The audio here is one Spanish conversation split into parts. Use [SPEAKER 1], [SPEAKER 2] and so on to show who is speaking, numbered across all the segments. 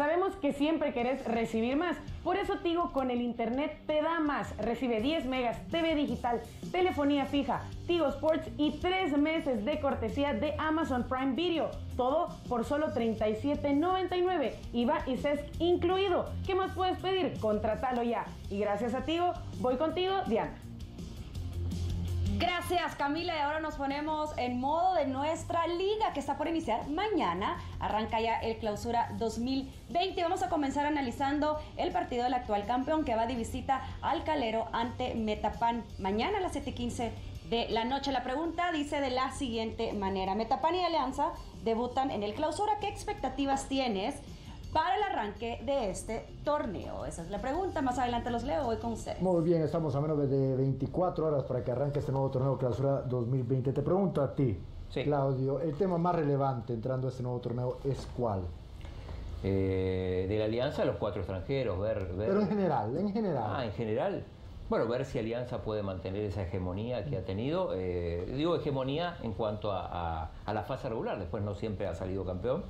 [SPEAKER 1] Sabemos que siempre querés recibir más, por eso Tigo con el internet te da más. Recibe 10 megas, TV digital, telefonía fija, Tigo Sports y 3 meses de cortesía de Amazon Prime Video. Todo por solo $37.99, IVA y CESC incluido. ¿Qué más puedes pedir? Contratalo ya. Y gracias a Tigo, voy contigo, Diana.
[SPEAKER 2] Gracias, Camila, y ahora nos ponemos en modo de nuestra liga que está por iniciar mañana. Arranca ya el Clausura 2020. Vamos a comenzar analizando el partido del actual campeón que va de visita al Calero ante Metapan mañana a las 7:15 de la noche. La pregunta dice de la siguiente manera: Metapan y Alianza debutan en el Clausura. ¿Qué expectativas tienes para el arranque de este torneo? Esa es la pregunta. Más adelante los leo. Voy con ustedes.
[SPEAKER 3] Muy bien, estamos a menos de 24 horas para que arranque este nuevo torneo Clausura 2020. Te pregunto a ti, sí, Claudio, el tema más relevante entrando a este nuevo torneo es ¿cuál?
[SPEAKER 4] De la Alianza, los 4 extranjeros, ver...
[SPEAKER 3] Pero en general.
[SPEAKER 4] Ah, en general. Bueno, ver si Alianza puede mantener esa hegemonía que ha tenido. Digo hegemonía en cuanto a la fase regular, después no siempre ha salido campeón.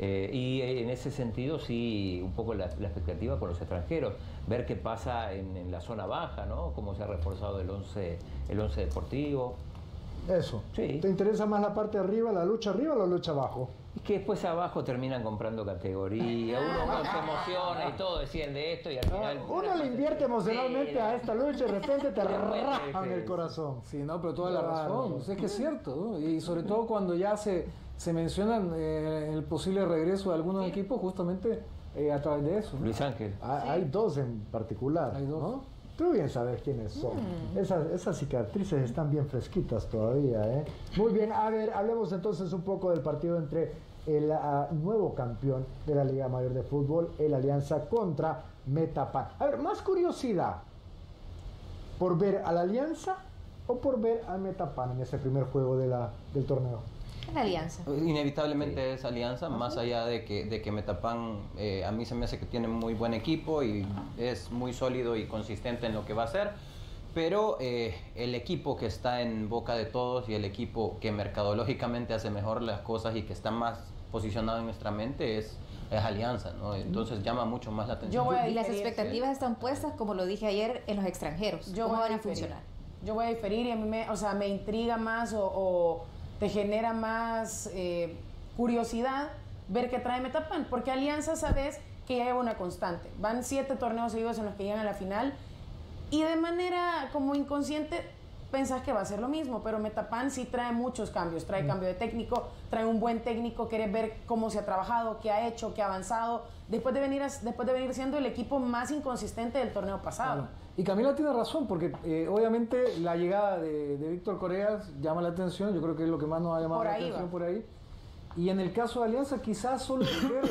[SPEAKER 4] Y en ese sentido sí, un poco la expectativa con los extranjeros, ver qué pasa en la zona baja, ¿no? Cómo se ha reforzado el once deportivo.
[SPEAKER 3] Eso.
[SPEAKER 4] Sí.
[SPEAKER 3] ¿Te interesa más la parte de arriba, la lucha arriba o la lucha abajo?
[SPEAKER 4] Es que después abajo terminan comprando categoría, uno se emociona y todo, deciden de esto y al final...
[SPEAKER 3] Uno le invierte emocionalmente a esta lucha y de repente te rajan el corazón.
[SPEAKER 5] Sí, no, pero toda la razón. Es que es cierto, ¿no? Y sobre todo cuando ya se mencionan el posible regreso de algunos equipos justamente a través de eso, ¿no?
[SPEAKER 4] Luis Ángel.
[SPEAKER 3] Hay dos en particular,
[SPEAKER 5] hay dos,
[SPEAKER 3] ¿no? Tú bien sabes quiénes son. Esas cicatrices están bien fresquitas todavía, ¿eh? Muy bien, a ver, hablemos entonces un poco del partido entre el nuevo campeón de la Liga Mayor de Fútbol, el Alianza, contra Metapan. A ver, más curiosidad, ¿por ver a la Alianza o por ver a Metapan en ese primer juego del torneo?
[SPEAKER 6] La Alianza.
[SPEAKER 7] Inevitablemente es Alianza, más allá de que Metapan a mí se me hace que tiene muy buen equipo y es muy sólido y consistente en lo que va a hacer, pero el equipo que está en boca de todos y el equipo que mercadológicamente hace mejor las cosas y que está más posicionado en nuestra mente es Alianza, ¿no? Entonces llama mucho más la atención.
[SPEAKER 6] Y las expectativas están puestas, como lo dije ayer, en los extranjeros. ¿Cómo van a funcionar?
[SPEAKER 1] Yo voy a diferir y a mí me intriga más o te genera más curiosidad ver qué trae Metapan, porque Alianza sabes que ya lleva una constante. Van 7 torneos seguidos en los que llegan a la final y de manera como inconsciente pensás que va a ser lo mismo, pero Metapan sí trae muchos cambios, trae cambio de técnico, trae un buen técnico, quieres ver cómo se ha trabajado, qué ha hecho, qué ha avanzado, después de venir siendo el equipo más inconsistente del torneo pasado.
[SPEAKER 5] Claro. Y Camila tiene razón, porque obviamente la llegada de Víctor Coreas llama la atención, yo creo que es lo que más nos ha llamado la atención por ahí. Y en el caso de Alianza quizás solo ver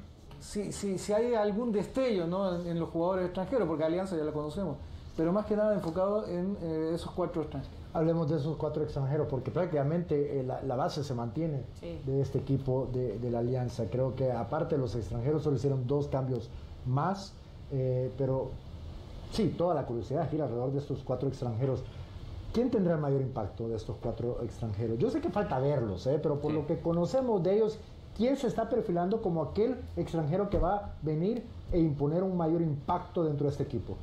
[SPEAKER 5] si hay algún destello, ¿no? en los jugadores extranjeros, porque Alianza ya la conocemos, pero más que nada enfocado en esos 4 extranjeros.
[SPEAKER 3] Hablemos de esos 4 extranjeros, porque prácticamente la base se mantiene de este equipo de la Alianza. Creo que aparte de los extranjeros solo hicieron 2 cambios más, pero sí, toda la curiosidad gira alrededor de estos 4 extranjeros. ¿Quién tendrá el mayor impacto de estos 4 extranjeros? Yo sé que falta verlos, pero por lo que conocemos de ellos, ¿quién se está perfilando como aquel extranjero que va a venir e imponer un mayor impacto dentro de este equipo?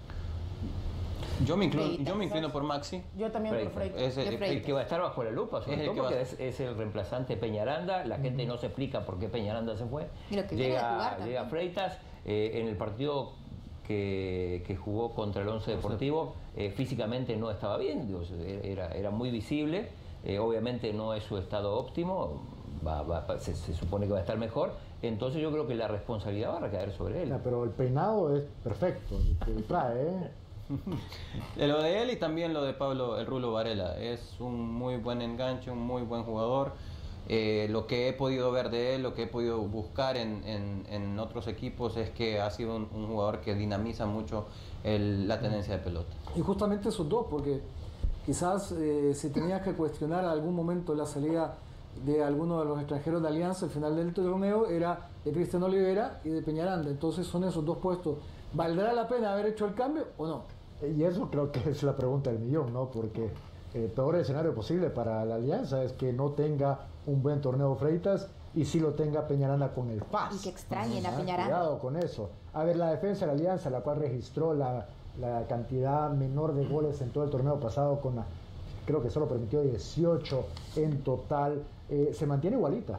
[SPEAKER 7] Yo me inclino por Maxi.
[SPEAKER 1] Yo también por Freitas.
[SPEAKER 4] Es el que va a estar bajo la lupa, sobre todo porque es el reemplazante de Peñaranda. La gente no se explica por qué Peñaranda se fue. Llega Freitas en el partido que jugó contra el Once Deportivo. Físicamente no estaba bien, era muy visible. Obviamente no es su estado óptimo. Se supone que va a estar mejor. Entonces yo creo que la responsabilidad va a recaer sobre él.
[SPEAKER 3] Pero el peinado es perfecto, el que trae,
[SPEAKER 7] Lo de él y también lo de Pablo el Rulo Varela. Es un muy buen enganche, un muy buen jugador. Lo que he podido ver de él, lo que he podido buscar en otros equipos es que ha sido un jugador que dinamiza mucho la tenencia de pelota.
[SPEAKER 5] Y justamente esos dos, porque quizás si tenías que cuestionar en algún momento la salida de alguno de los extranjeros de Alianza al final del torneo, era de Cristian Olivera y de Peñaranda. Entonces son esos 2 puestos. ¿Valdrá la pena haber hecho el cambio o no?
[SPEAKER 3] Y eso creo que es la pregunta del millón, ¿no? Porque el peor escenario posible para la Alianza es que no tenga un buen torneo Freitas y sí lo tenga Peñaranda con el Paz.
[SPEAKER 6] Y que extrañen a Peñaranda.
[SPEAKER 3] Cuidado con eso. A ver, la defensa de la Alianza, la cual registró la cantidad menor de goles en todo el torneo pasado, creo que solo permitió 18 en total, se mantiene igualita.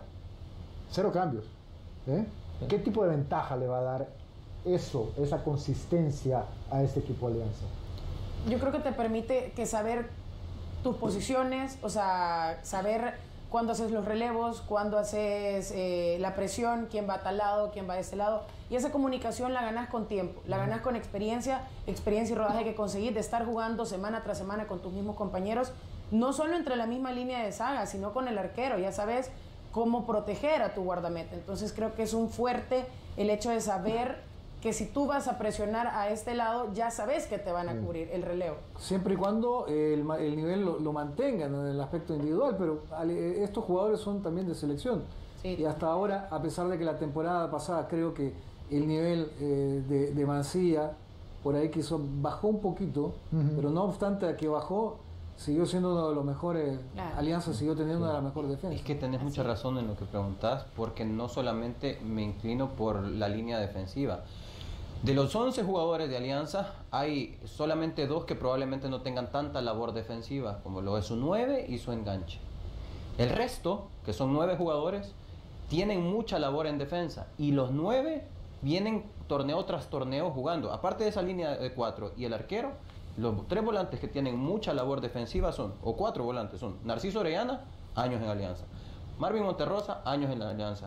[SPEAKER 3] 0 cambios. ¿Qué tipo de ventaja le va a dar esa consistencia a este equipo de Alianza?
[SPEAKER 1] Yo creo que te permite saber tus posiciones, o sea, saber cuándo haces los relevos, cuándo haces la presión, quién va a tal lado, quién va de este lado. Y esa comunicación la ganas con tiempo, la ganas con experiencia y rodaje que conseguís de estar jugando semana tras semana con tus mismos compañeros, no solo entre la misma línea de saga, sino con el arquero. Ya sabes cómo proteger a tu guardameta. Entonces creo que es un fuerte el hecho de saber que si tú vas a presionar a este lado, ya sabes que te van a cubrir el relevo.
[SPEAKER 5] Siempre y cuando el nivel lo mantengan en el aspecto individual, pero estos jugadores son también de selección. Sí. Y hasta ahora, a pesar de que la temporada pasada creo que el nivel de Mancilla, por ahí bajó un poquito, pero no obstante a que bajó, siguió siendo uno de los mejores. Claro. Alianza siguió teniendo una de las mejores defensas.
[SPEAKER 7] Es que tenés mucha razón en lo que preguntás, porque no solamente me inclino por la línea defensiva. De los 11 jugadores de Alianza, hay solamente 2 que probablemente no tengan tanta labor defensiva, como lo es su 9 y su enganche. El resto, que son 9 jugadores, tienen mucha labor en defensa, y los 9 vienen torneo tras torneo jugando. Aparte de esa línea de 4 y el arquero, los 3 volantes que tienen mucha labor defensiva son, o 4 volantes son, Narciso Orellana, años en Alianza, Marvin Monterrosa, años en la Alianza,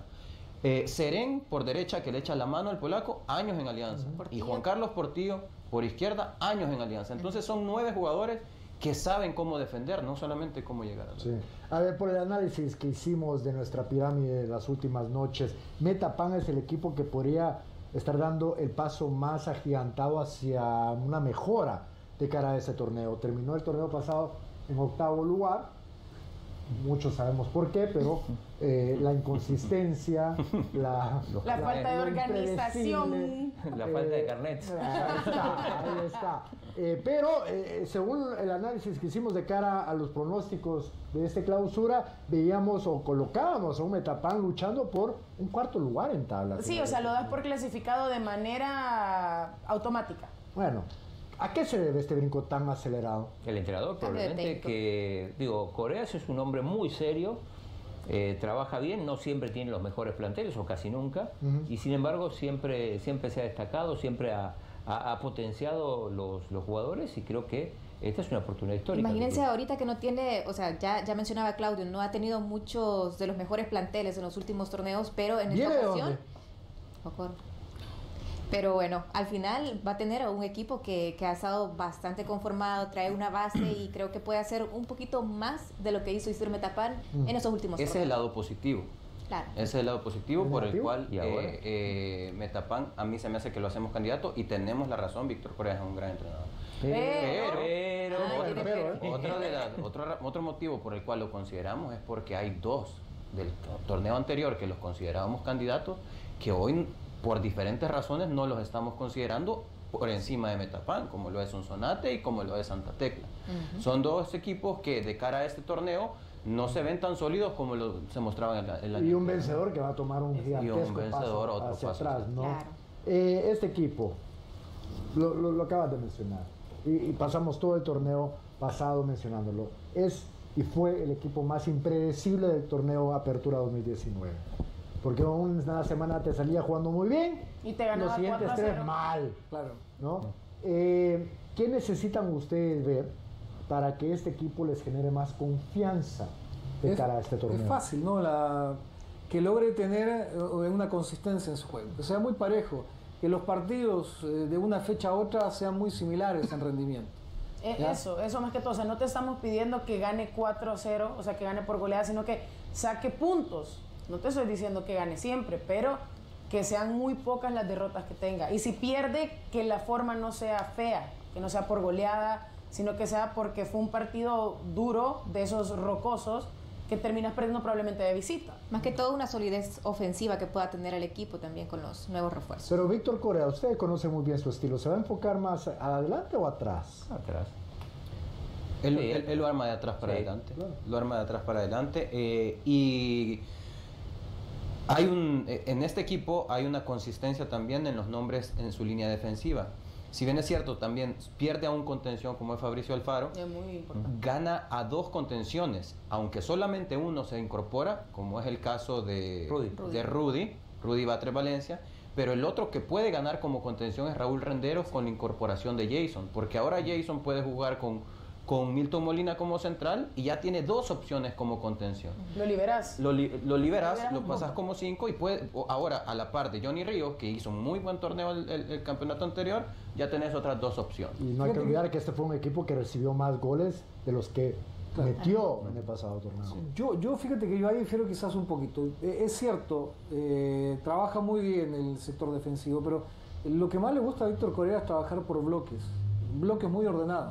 [SPEAKER 7] Serén por derecha, que le echa la mano al polaco, años en Alianza, y Juan Carlos Portillo por izquierda, años en Alianza. Entonces son 9 jugadores que saben cómo defender, no solamente cómo llegar a la...
[SPEAKER 3] Sí. A ver, por el análisis que hicimos de nuestra pirámide de las últimas noches, Metapan es el equipo que podría estar dando el paso más agigantado hacia una mejora de cara a ese torneo. Terminó el torneo pasado en 8º lugar, muchos sabemos por qué, pero la inconsistencia, la
[SPEAKER 1] falta de organización,
[SPEAKER 4] la falta de carnets.
[SPEAKER 3] Ahí está. Pero según el análisis que hicimos de cara a los pronósticos de esta clausura, veíamos o colocábamos a un Metapan luchando por un 4º lugar en tabla.
[SPEAKER 1] Sí, o sea, lo das por clasificado de manera automática.
[SPEAKER 3] Bueno, ¿a qué se debe este brinco tan acelerado?
[SPEAKER 4] El entrenador, probablemente, Coreas es un hombre muy serio, trabaja bien, no siempre tiene los mejores planteles, o casi nunca, y sin embargo siempre se ha destacado, siempre ha potenciado los jugadores, y creo que esta es una oportunidad histórica.
[SPEAKER 6] Imagínense ahorita que no tiene, o sea, ya mencionaba Claudio, no ha tenido muchos de los mejores planteles en los últimos torneos, pero en esta ocasión... Pero bueno, al final va a tener un equipo que ha estado bastante conformado, trae una base y creo que puede hacer un poquito más de lo que hizo Isidro Metapan en esos últimos
[SPEAKER 7] torneos. Ese es el lado positivo.
[SPEAKER 6] Claro.
[SPEAKER 7] Ese es el lado positivo por el cual Metapan, a mí se me hace que lo hacemos candidato, y tenemos la razón, Víctor Coreas es un gran entrenador. Otro motivo por el cual lo consideramos es porque hay 2 del torneo anterior que los considerábamos candidatos, que hoy por diferentes razones no los estamos considerando por encima de Metapan, como lo es Sonsonate y como lo es Santa Tecla. Son 2 equipos que de cara a este torneo no se ven tan sólidos como se mostraban en la
[SPEAKER 3] Y un vencedor que va a tomar un gigantesco paso hacia atrás, ¿no? Claro. Este equipo, lo acabas de mencionar, y pasamos todo el torneo pasado mencionándolo, es y fue el equipo más impredecible del torneo Apertura 2019. Porque una semana te salía jugando muy bien
[SPEAKER 1] y te ganaba
[SPEAKER 3] los siguientes 3 mal.
[SPEAKER 5] Claro.
[SPEAKER 3] ¿No? ¿Qué necesitan ustedes ver para que este equipo les genere más confianza de cara a este torneo?
[SPEAKER 5] Es fácil, ¿no? Que logre tener una consistencia en su juego, que sea muy parejo, que los partidos de una fecha a otra sean muy similares en rendimiento.
[SPEAKER 1] Eso más que todo, o sea, no te estamos pidiendo que gane 4-0, o sea, que gane por goleada, sino que saque puntos. No te estoy diciendo que gane siempre, pero que sean muy pocas las derrotas que tenga. Y si pierde, que la forma no sea fea, que no sea por goleada, sino que sea porque fue un partido duro, de esos rocosos, que terminas perdiendo probablemente de visita.
[SPEAKER 6] Más que todo una solidez ofensiva que pueda tener el equipo también con los nuevos refuerzos.
[SPEAKER 3] Pero Víctor Corea, usted conoce muy bien su estilo. ¿Se va a enfocar más adelante o atrás?
[SPEAKER 4] Atrás.
[SPEAKER 7] Él lo arma de atrás para adelante. Claro. Lo arma de atrás para adelante. Y En este equipo hay una consistencia también en los nombres en su línea defensiva. Si bien es cierto, también pierde a un contención como es Fabricio Alfaro, gana a 2 contenciones, aunque solamente uno se incorpora, como es el caso de Rudy Batres Valencia, pero el otro que puede ganar como contención es Raúl Renderos con la incorporación de Jason, porque ahora Jason puede jugar con Milton Molina como central y ya tiene 2 opciones como contención.
[SPEAKER 1] Lo liberas.
[SPEAKER 7] Lo liberas, lo pasas como 5 y puede, ahora a la par de Johnny Ríos, que hizo un muy buen torneo el campeonato anterior, ya tenés otras 2 opciones.
[SPEAKER 3] Y no hay que olvidar que este fue un equipo que recibió más goles de los que metió en el pasado torneo.
[SPEAKER 5] Yo fíjate que yo ahí difiero quizás un poquito. Es cierto, trabaja muy bien el sector defensivo, pero lo que más le gusta a Víctor Correa es trabajar por bloques muy ordenados.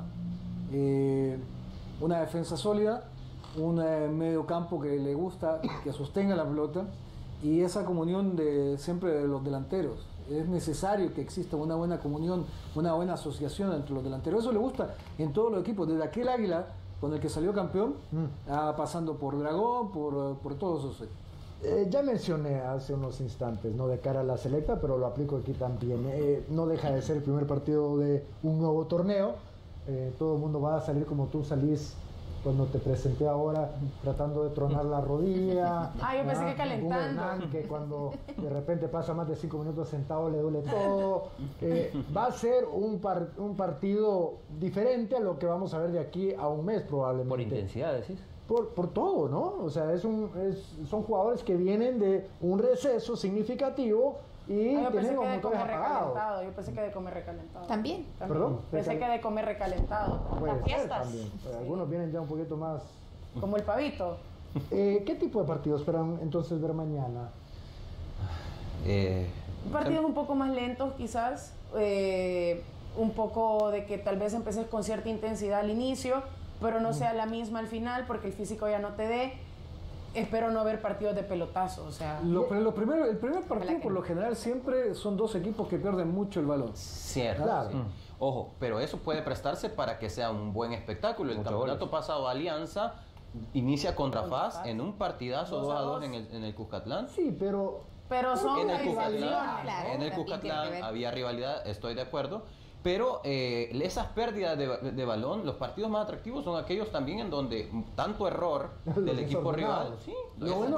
[SPEAKER 5] Una defensa sólida, un medio campo que le gusta, que sostenga la pelota, y esa comunión siempre de los delanteros. Es necesario que exista una buena comunión, una buena asociación entre los delanteros. Eso le gusta en todos los equipos, desde aquel Águila con el que salió campeón, pasando por Dragón, por todos esos.
[SPEAKER 3] Ya mencioné hace unos instantes, no de cara a la selecta, pero lo aplico aquí también. No deja de ser el primer partido de un nuevo torneo. Todo el mundo va a salir como tú salís cuando te presenté ahora, tratando de tronar la rodilla.
[SPEAKER 1] Yo pensé que calentando.
[SPEAKER 3] Que cuando de repente pasa más de 5 minutos sentado le duele todo. Va a ser un partido diferente a lo que vamos a ver de aquí a un mes probablemente.
[SPEAKER 4] Por intensidad, decís.
[SPEAKER 3] Por todo, ¿no? O sea, son jugadores que vienen de un receso significativo y tienen los motores apagados.
[SPEAKER 1] Yo pensé que de comer recalentado.
[SPEAKER 6] ¿También?
[SPEAKER 3] ¿Perdón?
[SPEAKER 1] Pensé que de comer recalentado.
[SPEAKER 3] Puede
[SPEAKER 1] Las
[SPEAKER 3] ser
[SPEAKER 1] fiestas.
[SPEAKER 3] también. Algunos vienen ya un poquito más...
[SPEAKER 1] Como el pavito.
[SPEAKER 3] ¿Qué tipo de partido esperan entonces ver mañana?
[SPEAKER 1] Partidos un poco más lentos quizás. Un poco de que tal vez empeces con cierta intensidad al inicio, pero no sea la misma al final porque el físico ya no te dé. Espero no ver partidos de pelotazo, o sea...
[SPEAKER 5] el primer partido por lo general siempre son 2 equipos que pierden mucho el balón.
[SPEAKER 7] Cierto.
[SPEAKER 3] Claro.
[SPEAKER 7] Sí. Ojo, pero eso puede prestarse para que sea un buen espectáculo. El campeonato pasado Alianza inicia contra FAS en un partidazo 2-2 en el Cuscatlán.
[SPEAKER 3] Sí, pero
[SPEAKER 1] son
[SPEAKER 7] en el
[SPEAKER 1] rivalidades.
[SPEAKER 7] En el Cuscatlán había rivalidad, estoy de acuerdo. Pero esas pérdidas de balón, los partidos más atractivos son aquellos también en donde tanto error del equipo rival. Sí,
[SPEAKER 5] lo bueno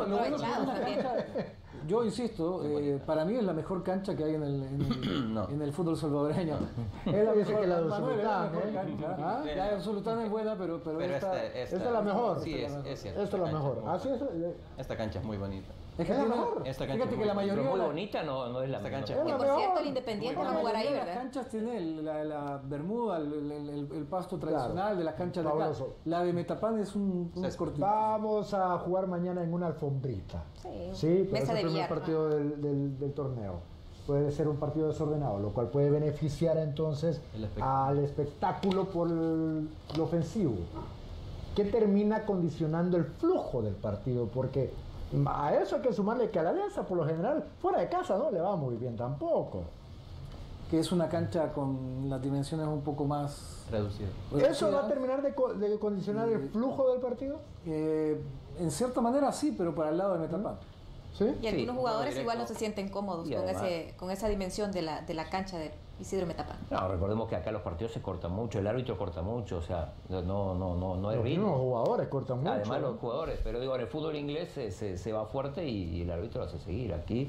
[SPEAKER 5] yo insisto, para mí es la mejor cancha que hay en el fútbol salvadoreño.
[SPEAKER 3] Es la mejor que la de Sultán,
[SPEAKER 5] La de Sultán es buena, pero
[SPEAKER 3] esta es la mejor.
[SPEAKER 7] Sí, es cierto.
[SPEAKER 3] Esta es la mejor.
[SPEAKER 7] Esta cancha es muy bonita.
[SPEAKER 5] Es la mejor.
[SPEAKER 7] Fíjate
[SPEAKER 5] que la mayoría
[SPEAKER 4] es muy bonita, no es la
[SPEAKER 7] cancha.
[SPEAKER 6] Y por cierto, el Independiente va a jugar ahí, ¿verdad?
[SPEAKER 5] Las canchas tienen la bermuda, el pasto tradicional de las canchas de acá. La de Metapán es un cortito.
[SPEAKER 3] Vamos a jugar mañana en una alfombrita. Sí, pero es el primer partido del torneo. Puede ser un partido desordenado, lo cual puede beneficiar entonces al espectáculo por lo ofensivo. ¿Qué termina condicionando el flujo del partido? Porque a eso hay que sumarle que a la Alianza, por lo general, fuera de casa no le va muy bien tampoco.
[SPEAKER 5] Que es una cancha con las dimensiones un poco más
[SPEAKER 7] reducidas.
[SPEAKER 3] ¿Eso va a terminar de condicionar el flujo del partido?
[SPEAKER 5] En cierta manera sí, pero para el lado de Metapán.
[SPEAKER 3] ¿Sí?
[SPEAKER 6] Y algunos jugadores igual no se sienten cómodos con esa dimensión de la cancha de Isidro Metapán.
[SPEAKER 4] No, recordemos que acá los partidos se cortan mucho, el árbitro corta mucho, o sea, no hay ritmo.
[SPEAKER 3] Los jugadores cortan mucho.
[SPEAKER 4] Además los jugadores, pero digo, en el fútbol inglés se va fuerte y el árbitro lo hace seguir. Aquí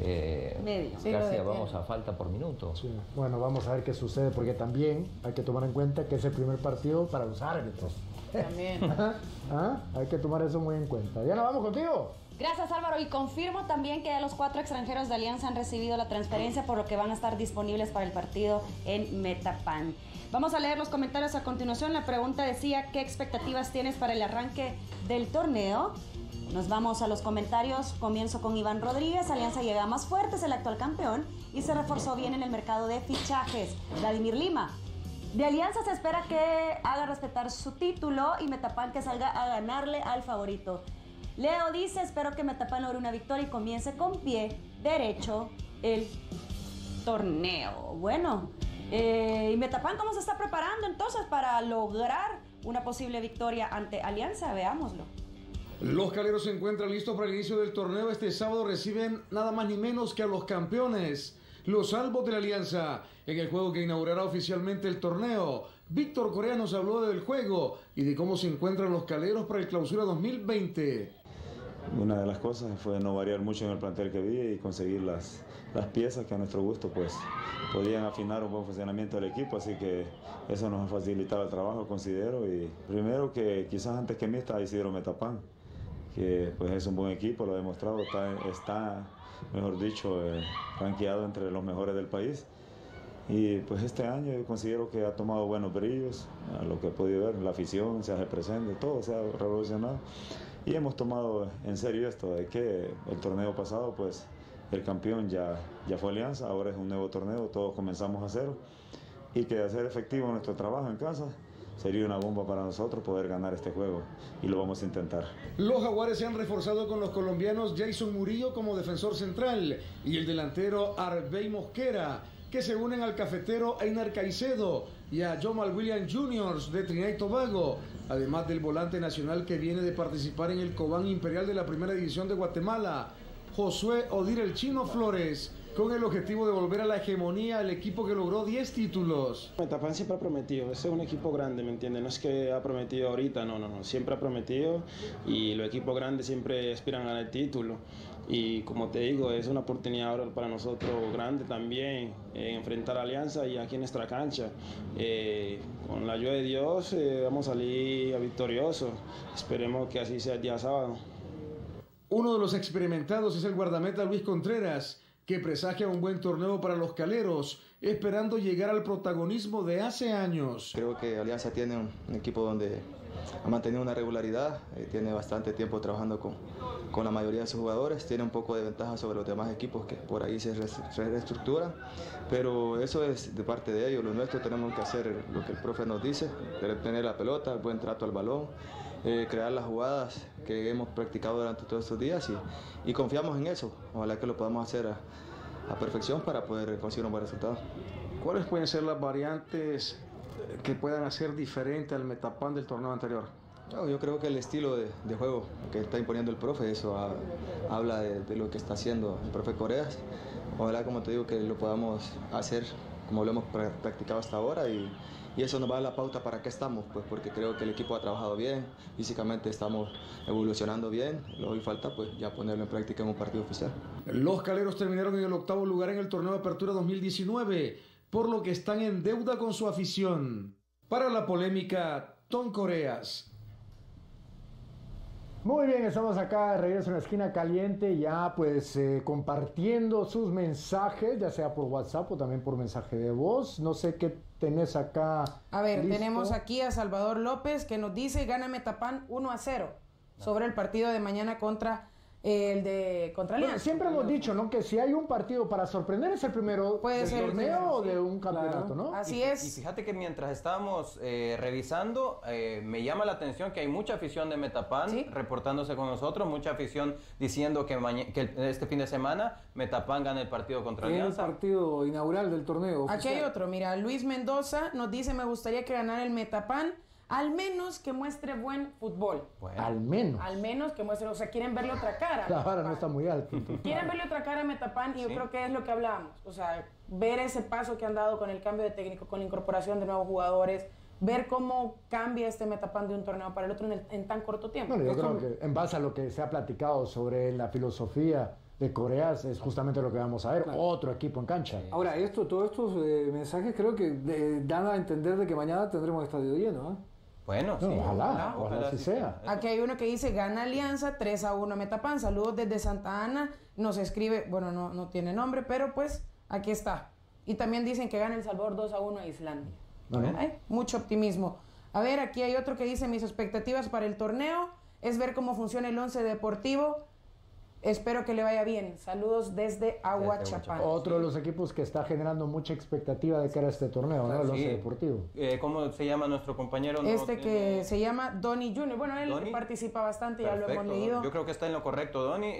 [SPEAKER 4] casi vamos a falta por minuto.
[SPEAKER 3] Sí. Bueno, vamos a ver qué sucede, porque también hay que tomar en cuenta que es el primer partido para los árbitros.
[SPEAKER 1] También.
[SPEAKER 3] Hay que tomar eso muy en cuenta. Diana, vamos contigo.
[SPEAKER 2] Gracias, Álvaro, y confirmo también que ya los 4 extranjeros de Alianza han recibido la transferencia, por lo que van a estar disponibles para el partido en Metapán. Vamos a leer los comentarios a continuación. La pregunta decía, ¿qué expectativas tienes para el arranque del torneo? Nos vamos a los comentarios. Comienzo con Iván Rodríguez. Alianza llega más fuerte, es el actual campeón y se reforzó bien en el mercado de fichajes. Vladimir Lima. De Alianza se espera que haga respetar su título y Metapán que salga a ganarle al favorito. Leo dice, espero que Metapán logre una victoria y comience con pie derecho el torneo. Bueno, ¿y Metapán cómo se está preparando entonces para lograr una posible victoria ante Alianza? Veámoslo.
[SPEAKER 8] Los caleros se encuentran listos para el inicio del torneo. Este sábado reciben nada más ni menos que a los campeones, los Albos de la Alianza, en el juego que inaugurará oficialmente el torneo. Víctor Correa nos habló del juego y de cómo se encuentran los caleros para el Clausura 2020.
[SPEAKER 9] Una de las cosas fue no variar mucho en el plantel que había y conseguir las piezas que a nuestro gusto pues podían afinar un buen funcionamiento del equipo, así que eso nos ha facilitado el trabajo, considero. Y primero que quizás antes que mí está Isidro Metapán, que pues es un buen equipo, lo ha demostrado, está mejor dicho, rankeado entre los mejores del país. Y pues este año yo considero que ha tomado buenos brillos, a lo que he podido ver, la afición se hace presente, todo se ha revolucionado. Y hemos tomado en serio esto de que el torneo pasado pues el campeón ya fue Alianza, ahora es un nuevo torneo, todos comenzamos a cero, y que hacer efectivo nuestro trabajo en casa sería una bomba para nosotros poder ganar este juego, y lo vamos a intentar.
[SPEAKER 8] Los Jaguares se han reforzado con los colombianos Jason Murillo como defensor central y el delantero Arbey Mosquera, que se unen al cafetero Einar Caicedo y a Jamal Williams Jr. de Trinidad y Tobago, además del volante nacional que viene de participar en el Cobán Imperial de la Primera División de Guatemala, Josué Odir el Chino Flores, con el objetivo de volver a la hegemonía al equipo que logró 10 títulos.
[SPEAKER 10] Metapán siempre ha prometido, ese es un equipo grande, ¿me entiendes? No es que ha prometido ahorita, no, siempre ha prometido, y los equipos grandes siempre aspiran a ganar el título. Y como te digo, es una oportunidad ahora para nosotros grande también, enfrentar a Alianza y aquí en nuestra cancha. Con la ayuda de Dios vamos a salir victoriosos, esperemos que así sea el día sábado.
[SPEAKER 8] Uno de los experimentados es el guardameta Luis Contreras, que presagia un buen torneo para los caleros, esperando llegar al protagonismo de hace años.
[SPEAKER 11] Creo que Alianza tiene un equipo donde ha mantenido una regularidad, tiene bastante tiempo trabajando con la mayoría de sus jugadores, tiene un poco de ventaja sobre los demás equipos que por ahí se reestructuran, pero eso es de parte de ellos. Lo nuestro tenemos que hacer lo que el profe nos dice, tener la pelota, el buen trato al balón, crear las jugadas que hemos practicado durante todos estos días y confiamos en eso. Ojalá que lo podamos hacer a perfección para poder conseguir un buen resultado.
[SPEAKER 8] ¿Cuáles pueden ser las variantes que puedan hacer diferente al Metapán del torneo anterior?
[SPEAKER 11] Yo creo que el estilo de juego que está imponiendo el profe, eso habla de lo que está haciendo el profe Coreas. Ojalá, como te digo, que lo podamos hacer como lo hemos practicado hasta ahora y eso nos va a dar la pauta para qué estamos, pues porque creo que el equipo ha trabajado bien, físicamente estamos evolucionando bien, lo que falta pues ya ponerlo en práctica en un partido oficial.
[SPEAKER 8] Los caleros terminaron en el 8º lugar en el torneo de Apertura 2019, por lo que están en deuda con su afición. Para la polémica, Tom Coreas.
[SPEAKER 3] Muy bien, estamos acá de regreso en la esquina caliente, ya pues compartiendo sus mensajes, ya sea por WhatsApp o también por mensaje de voz. No sé qué tenés acá.
[SPEAKER 1] A ver,
[SPEAKER 3] listo.
[SPEAKER 1] Tenemos aquí a Salvador López que nos dice: gana Metapán 1-0 sobre el partido de mañana contra Alianza.
[SPEAKER 3] Bueno, siempre hemos dicho, ¿no?, que si hay un partido para sorprender es el primero del torneo o de un campeonato, ¿no?
[SPEAKER 1] Así es.
[SPEAKER 7] Y fíjate que mientras estábamos revisando, me llama la atención que hay mucha afición de Metapán reportándose con nosotros, mucha afición diciendo que este fin de semana Metapán gana el partido contra Alianza.
[SPEAKER 5] El partido inaugural del torneo oficial.
[SPEAKER 1] Aquí hay otro, mira, Luis Mendoza nos dice: me gustaría que ganara el Metapán, al menos que muestre buen fútbol.
[SPEAKER 3] Bueno. Al menos
[SPEAKER 1] que muestre, o sea, quieren verle otra cara.
[SPEAKER 3] La vara no está muy alta.
[SPEAKER 1] Quieren verle otra cara a Metapán y yo creo que es lo que hablábamos. O sea, ver ese paso que han dado con el cambio de técnico, con la incorporación de nuevos jugadores, ver cómo cambia este Metapán de un torneo para el otro en tan corto tiempo.
[SPEAKER 3] Bueno, yo creo que en base a lo que se ha platicado sobre la filosofía de Coreas es justamente lo que vamos a ver, otro equipo en cancha.
[SPEAKER 5] Ahora, todos estos mensajes creo que dan a entender de que mañana tendremos estadio lleno, ¿eh?
[SPEAKER 7] Bueno,
[SPEAKER 3] no, sí, ojalá así sea.
[SPEAKER 1] Aquí hay uno que dice: gana Alianza 3-1 Metapán. Saludos desde Santa Ana. Nos escribe, bueno, no tiene nombre, pero pues aquí está. Y también dicen que gana El Salvador 2-1 a Islandia. Hay mucho optimismo. A ver, aquí hay otro que dice: mis expectativas para el torneo es ver cómo funciona el once deportivo. Espero que le vaya bien. Saludos desde Aguachapán.
[SPEAKER 3] Otro de los equipos que está generando mucha expectativa de cara a este torneo, ¿no? El Once Deportivo.
[SPEAKER 7] ¿Cómo se llama nuestro compañero?
[SPEAKER 1] Que se llama Donny Jr. Bueno, él participa bastante, ya lo hemos leído.
[SPEAKER 7] Yo creo que está en lo correcto, Donny.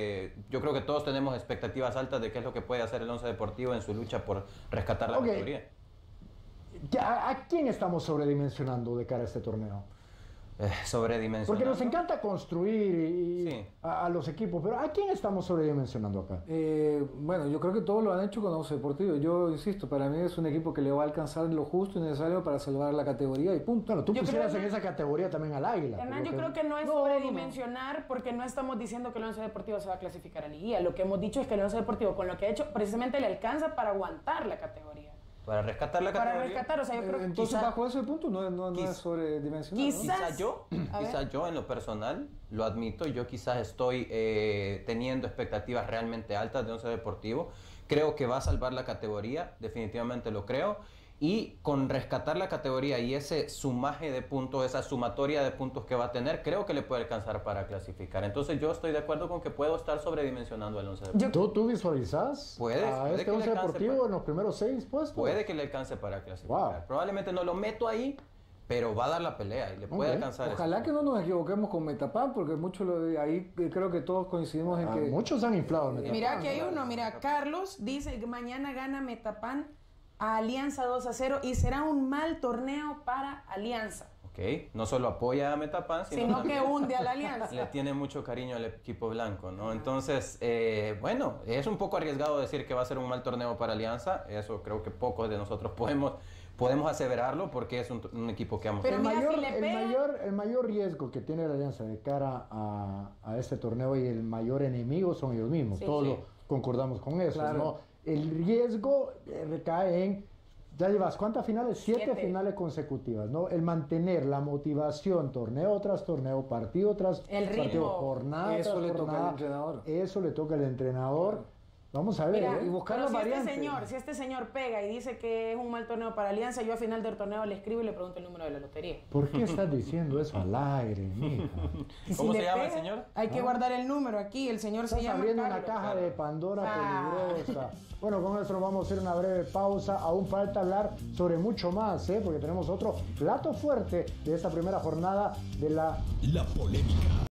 [SPEAKER 7] Yo creo que todos tenemos expectativas altas de qué es lo que puede hacer el Once Deportivo en su lucha por rescatar la categoría.
[SPEAKER 3] ¿A quién estamos sobredimensionando de cara a este torneo?
[SPEAKER 7] sobredimensionando.
[SPEAKER 3] Porque nos encanta construir a los equipos, pero ¿a quién estamos sobredimensionando acá?
[SPEAKER 5] Bueno, yo creo que todos lo han hecho con Once Deportivo. Yo insisto, para mí es un equipo que le va a alcanzar lo justo y necesario para salvar la categoría y punto.
[SPEAKER 3] Claro, tú pusieras en esa categoría también al Águila.
[SPEAKER 1] Hernán, yo creo que no es sobredimensionar porque no estamos diciendo que el Once Deportivo se va a clasificar a Liguilla. Lo que hemos dicho es que el Once Deportivo, con lo que ha hecho, precisamente le alcanza para aguantar la categoría.
[SPEAKER 7] Para rescatar la categoría.
[SPEAKER 1] Para rescatar, o sea, yo creo que
[SPEAKER 5] entonces bajo ese punto no es sobredimensionado.
[SPEAKER 7] Quizás yo en lo personal, lo admito, yo quizás estoy teniendo expectativas realmente altas de Once Deportivo. Creo que va a salvar la categoría, definitivamente lo creo. Y con rescatar la categoría y ese sumaje de puntos, esa sumatoria de puntos que va a tener, creo que le puede alcanzar para clasificar. Entonces yo estoy de acuerdo con que puedo estar sobredimensionando el Once Deportivo.
[SPEAKER 3] ¿Tú visualizas a este Once Deportivo en los primeros 6 puestos?
[SPEAKER 7] Puede que le alcance para clasificar. Wow. Probablemente no lo meto ahí, pero va a dar la pelea y le puede alcanzar.
[SPEAKER 5] Ojalá que no nos equivoquemos con Metapan, porque ahí creo que todos coincidimos en que...
[SPEAKER 3] Muchos han inflado el Metapan.
[SPEAKER 1] Mira que hay uno, Carlos dice que mañana gana Metapan a Alianza 2-0 y será un mal torneo para Alianza.
[SPEAKER 7] Ok, no solo apoya a Metapan,
[SPEAKER 1] sino que hunde a la Alianza.
[SPEAKER 7] Le tiene mucho cariño al equipo blanco, ¿no? Entonces, bueno, es un poco arriesgado decir que va a ser un mal torneo para Alianza. Eso creo que pocos de nosotros podemos aseverarlo porque es un equipo que hemos...
[SPEAKER 3] Pero el mayor riesgo que tiene la Alianza de cara a este torneo y el mayor enemigo son ellos mismos. Todos concordamos con eso, claro. ¿No? El riesgo recae en, ya llevas ¿cuántas finales? 7 finales consecutivas, ¿no? El mantener la motivación torneo tras torneo, partido tras partido, jornada
[SPEAKER 5] eso
[SPEAKER 3] tras
[SPEAKER 5] le
[SPEAKER 3] jornada,
[SPEAKER 5] toca al entrenador.
[SPEAKER 3] Eso le toca al entrenador. Vamos a ver,
[SPEAKER 1] mira,
[SPEAKER 3] y buscar las variantes.
[SPEAKER 1] Si este señor pega y dice que es un mal torneo para Alianza, yo al final del torneo le escribo y le pregunto el número de la lotería.
[SPEAKER 3] ¿Por qué estás diciendo eso al aire, mija?
[SPEAKER 7] ¿Cómo se llama el señor?
[SPEAKER 1] Hay que guardar el número aquí, el señor se llama
[SPEAKER 3] abriendo una caja de Pandora peligrosa. Bueno, con eso nos vamos a hacer una breve pausa. Aún falta hablar sobre mucho más, porque tenemos otro plato fuerte de esta primera jornada de la polémica.